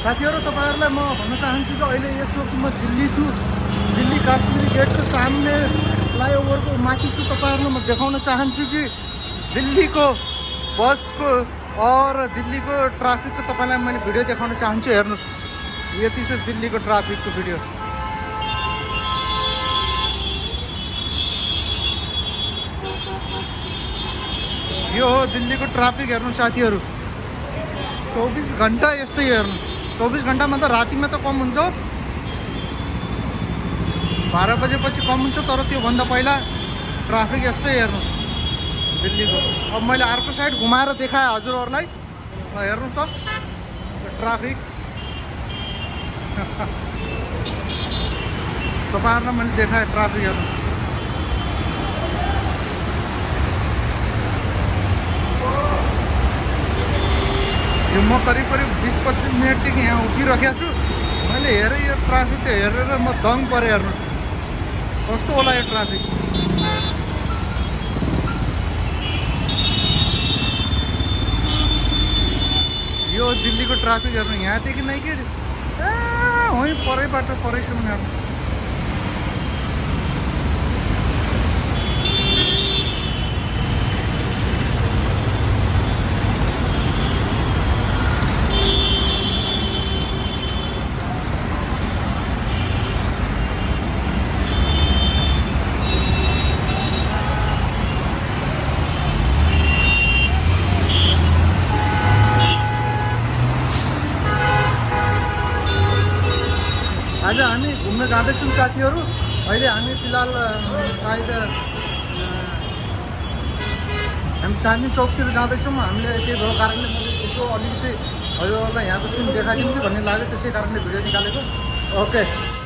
साथीहरु तपाईहरुलाई म भन्न चाहन्छु कि अहिले यस वक्त म दिल्ली छु। दिल्ली काश्मीरी गेटको सामने फ्लाइओभरको माथि छु। तपाईहरुलाई म देखाउन चाहन्छु कि दिल्लीको बसको और दिल्लीको ट्राफिकको तपाईलाई मैले भिडियो देखाउन चाहन्छु। हेर्नुस्, यति छ दिल्लीको ट्राफिकको भिडियो। यो हो दिल्लीको ट्राफिक। हेर्नु साथीहरु, 24 घण्टा यस्तै हेर्नु। 24 घण्टामा त रातिमा त कम हुन्छ, 12 बजेपछि कम हुन्छ, तर त्यो भन्दा पहिला ट्राफिक यस्तै हेर्नु दिल्लीको। अब मैले अर्को साइड घुमाएर देखाएँ हजुरहरुलाई। हेर्नुस् त ट्राफिक। तपाईहरुलाई मैले देखाएँ ट्राफिक हेर्नु। म करीब 20-25 मिनटदेखि यहाँ उभिरहेको छु। मैले हेरेँ यो ट्राफिक त हेरेर म दङ परेँ। हेर्नु कस्तो होला यो ट्राफिक। यो दिल्लीको ट्राफिक हेर्नु। यहाँदेखि नै के वहीँ परैबाट परैसम्म हेर्नु। आज हामी घुम्न जाँदैछौँ साथीहरु। अहिले हामी फिलहाल सायद हामी चाँदनी चौकतिर जाँदैछौँ। हामीले त्यही भएको कारणले मैले यसो अलिकति हजुरहरुलाई यहाँको सिन देखाइदिउँ कि भन्ने लाग्यो, त्यसै कारणले भिडियो निकालेको। ओके।